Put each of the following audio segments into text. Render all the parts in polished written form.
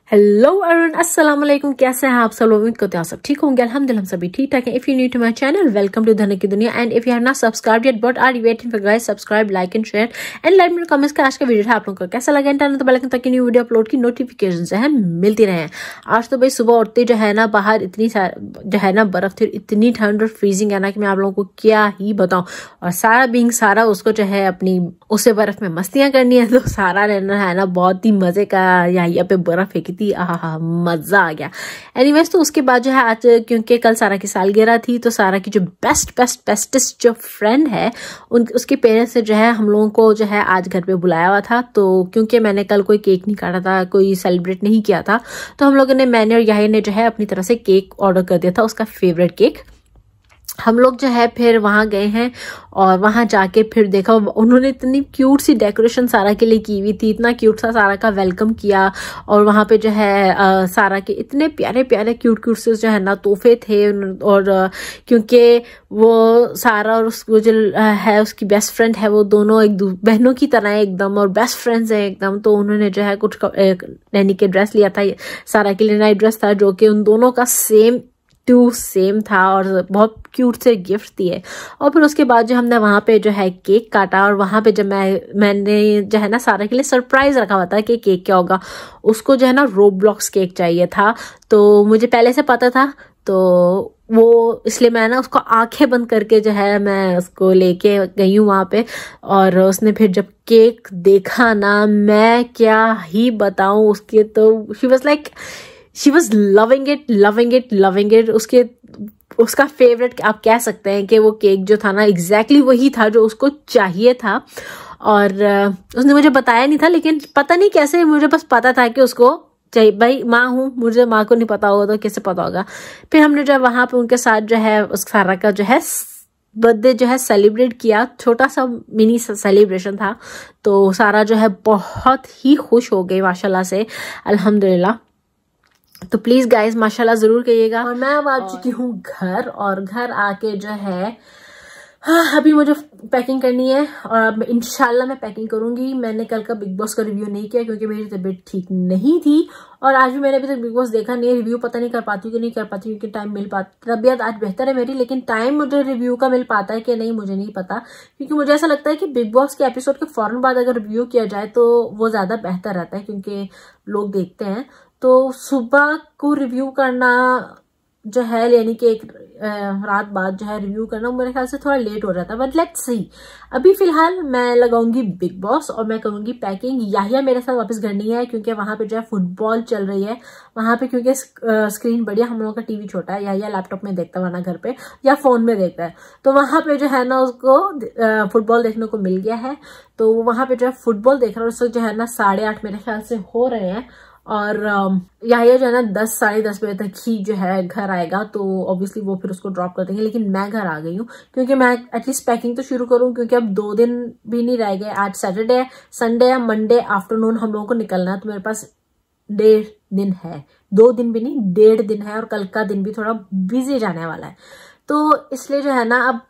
Hello everyone, अस्सलाम वालेकुम। कैसे हैं आप सब लोग? उम्मीद करते हैं आप सब ठीक होंगे। अल्हम्दुलिल्लाह हम सभी ठीक ठाक हैं। If you new to my channel, welcome to धन की दुनिया। And if you have not subscribed yet, what are you waiting for guys? Subscribe, like and share and like मेरे कमेंट्स का आज का वीडियो था आप लोगों को कैसा लगा। एंड तो बेल आइकन ताकि न्यू वीडियो अपलोड की नोटिफिकेशन जो है मिलती रहे। आज तो भाई सुबह उठते जो है ना, बाहर इतनी जो है ना बर्फ थी, इतनी ठंड और फ्रीजिंग है ना कि मैं आप लोगों को क्या ही बताऊं। और सारा बीइंग सारा उसको जो है अपनी उससे बर्फ में मस्तियां करनी है, तो सारा रहना है ना बहुत ही मजे का यहाँ पे बर्फ फेंकी थी। आहा मजा आ गया। एनीवेज तो उसके बाद जो है आज क्योंकि कल सारा की सालगिरह थी, तो सारा की जो बेस्टेस्ट जो फ्रेंड है उसके पेरेंट्स से जो है हम लोगों को जो है आज घर पे बुलाया हुआ था। तो क्योंकि मैंने कल कोई केक नहीं काटा था, कोई सेलिब्रेट नहीं किया था, तो हम लोगों ने, मैंने और याहिया ने जो है अपनी तरफ से केक ऑर्डर कर दिया था, उसका फेवरेट केक। हम लोग जो है फिर वहां गए हैं और वहां जाके फिर देखा उन्होंने इतनी क्यूट सी डेकोरेशन सारा के लिए की हुई थी, इतना क्यूट सा सारा का वेलकम किया। और वहां पे जो है सारा के इतने प्यारे प्यारे क्यूट से जो है ना तोहफे थे। और क्योंकि वो सारा और उसको जो है उसकी बेस्ट फ्रेंड है, वो दोनों एक बहनों की तरह है एकदम और बेस्ट फ्रेंड्स है एकदम। तो उन्होंने जो है कुछ नैनी के ड्रेस लिया था, सारा के लिए नाइट ड्रेस था जो कि उन दोनों का सेम था और बहुत क्यूट से गिफ्ट दिए। और फिर उसके बाद जो हमने वहां पे जो है केक काटा, और वहां पे जब मैंने जो है ना सारा के लिए सरप्राइज रखा हुआ था कि केक क्या होगा, उसको जो है ना रोब्लॉक्स केक चाहिए था। तो मुझे पहले से पता था, तो वो इसलिए मैं ना उसको आंखें बंद करके जो है मैं उसको लेके गई हूँ वहां पे। और उसने फिर जब केक देखा ना, मैं क्या ही बताऊं उसके, तो शी वॉज लविंग इट। उसका फेवरेट आप कह सकते हैं कि वो केक जो था ना एग्जैक्टली वही था जो उसको चाहिए था। और उसने मुझे बताया नहीं था, लेकिन पता नहीं कैसे मुझे बस पता था कि उसको चाहिए। भाई माँ हूँ, मुझे माँ को नहीं पता होगा तो कैसे पता होगा। फिर हमने जो है वहां पे उनके साथ जो है उस सारा का जो है बर्थडे जो है सेलिब्रेट किया, छोटा सा मिनी सेलिब्रेशन था। तो सारा जो है बहुत ही खुश हो गई माशाल्लाह से, अल्हम्दुलिल्लाह। तो प्लीज गाइज माशाल्लाह जरूर कहिएगा। और मैं अब आ चुकी हूँ घर, और घर आके जो है अभी मुझे पैकिंग करनी है और अब इंशाल्लाह मैं पैकिंग करूंगी। मैंने कल का बिग बॉस का रिव्यू नहीं किया क्योंकि मेरी तबीयत ठीक नहीं थी, और आज भी मैंने अभी तक बिग बॉस देखा नहीं है। रिव्यू पता नहीं कर पाती हूँ कि नहीं कर पाती हूँ, क्योंकि टाइम मिल पाता। तबीयत आज बेहतर है मेरी, लेकिन टाइम मुझे रिव्यू का मिल पाता है कि नहीं मुझे नहीं पता, क्योंकि मुझे ऐसा लगता है कि बिग बॉस के एपिसोड के फौरन बाद अगर रिव्यू किया जाए तो वो ज्यादा बेहतर रहता है, क्योंकि लोग देखते हैं। तो सुबह को रिव्यू करना जो है, यानी कि एक रात बाद जो है रिव्यू करना, मेरे ख्याल से थोड़ा लेट हो जाता है। But let's see. अभी फिलहाल मैं लगाऊंगी बिग बॉस और मैं करूंगी पैकिंग। याहिया मेरे साथ वापस घर नहीं है क्योंकि वहां पे जो है फुटबॉल चल रही है वहां पे, क्योंकि स्क्रीन बढ़िया, हम लोगों का टीवी छोटा है। याहिया लैपटॉप में देखता है वरना घर पे, या फोन में देखता है। तो वहां पे जो है ना उसको फुटबॉल देखने को मिल गया है, तो वहां पे जो है फुटबॉल देख रहा है। उससे जो है ना 8:30 मेरे ख्याल से हो रहे हैं। और याहिया जो है ना 10 साढ़े 10 बजे तक ही जो है घर आएगा, तो ऑब्वियसली वो फिर उसको ड्रॉप कर देंगे। लेकिन मैं घर आ गई हूँ क्योंकि मैं एटलीस्ट पैकिंग तो शुरू करूँ, क्योंकि अब 2 दिन भी नहीं रह गए। आज सैटरडे है, संडे या मंडे आफ्टरनून हम लोगों को निकलना है, तो मेरे पास 1.5 दिन है। 2 दिन भी नहीं, 1.5 दिन है, और कल का दिन भी थोड़ा बिजी जाने वाला है। तो इसलिए जो है ना अब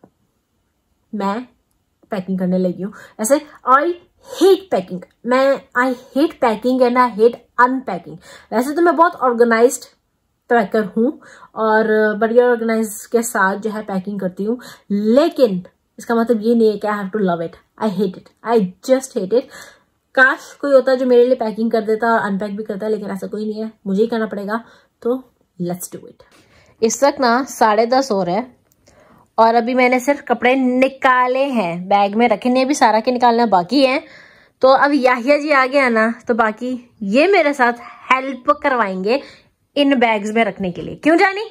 मैं पैकिंग करने लगी हूँ। ऐसे I hate packing, I hate packing and I hate unpacking. वैसे तो मैं बहुत ऑर्गेनाइज्ड पैकर हूँ और बढ़िया ऑर्गेनाइज के साथ जो है पैकिंग करती हूँ, लेकिन इसका मतलब ये नहीं है कि I have to love it. I hate it, I just hate it. काश कोई होता जो मेरे लिए पैकिंग कर देता और अनपैक भी करता, लेकिन ऐसा कोई नहीं है, मुझे ही करना पड़ेगा। तो लेट्स डू इट। इस वक्त ना 10:30 हो रहे हैं और अभी मैंने सिर्फ कपड़े निकाले हैं, बैग में रखे नहीं, अभी सारा के निकालना बाकी है। तो अब याहिया जी आ गया ना, तो बाकी ये मेरे साथ हेल्प करवाएंगे इन बैग्स में रखने के लिए। क्यों जानी?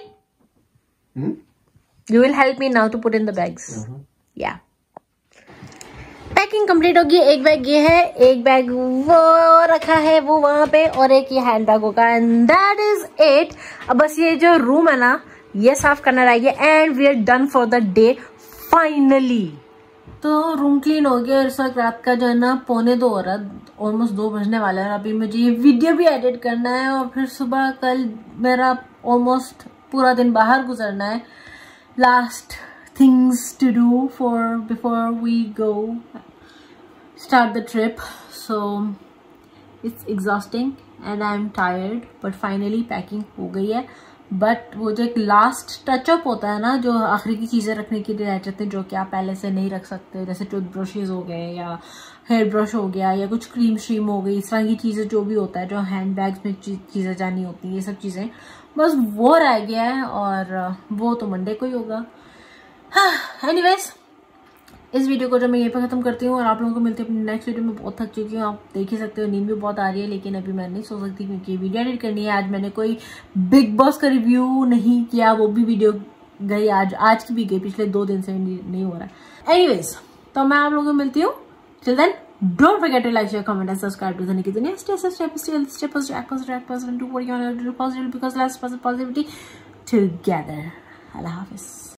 You will help me now to put in the bags. या पैकिंग कंप्लीट होगी। एक बैग ये है, एक बैग वो रखा है वो वहां पे, और एक ये हैंड बैग होगा, एंड दैट इज इट। अब बस ये जो रूम है ना ये साफ करना रह गया, and we are done for the day finally. तो रूम क्लीन हो गया और इस वक्त रात का जो है ना 1:45 हो रहा है, ऑलमोस्ट 2 बजने वाला है। अभी मुझे ये वीडियो भी एडिट करना है और फिर सुबह कल मेरा ऑलमोस्ट पूरा दिन बाहर गुजरना है। Last things to do for before we go start the trip. So it's exhausting and I am tired, but finally packing हो गई है। बट वो जो एक लास्ट टचअप होता है ना, जो आखिरी की चीज़ें रखने के लिए रह जाते हैं जो कि आप पहले से नहीं रख सकते, जैसे टूथब्रशेज हो गए या हेयर ब्रश हो गया या कुछ क्रीम श्रीम हो गई, इस तरह की चीज़ें जो भी होता है, जो हैंड बैग्स में चीज़ें जानी होती है, ये सब चीज़ें बस वो रह गया है और वो तो मंडे को ही होगा। हाँ, एनीवेज इस वीडियो को जब मैं यहीं पर खत्म करती हूँ और आप लोगों को मिलती है अपनी नेक्स्ट वीडियो में। बहुत थक चुकी हूँ, आप देख ही सकते हो, नींद भी बहुत आ रही है, लेकिन अभी मैं नहीं सो सकती क्योंकि वीडियो एडिट करनी है। आज मैंने कोई बिग बॉस का रिव्यू नहीं किया, वो भी वीडियो गई आज की भी गई, पिछले 2 दिन से नहीं हो रहा है। एनीवेज तो मैं आप लोगों को मिलती हूँ, till then don't forget to like, share, comment and subscribe to Dhani Ki Duniya. Stay positive, act positive, and do what you want to do positive, because let's positivity together. Allah Hafiz.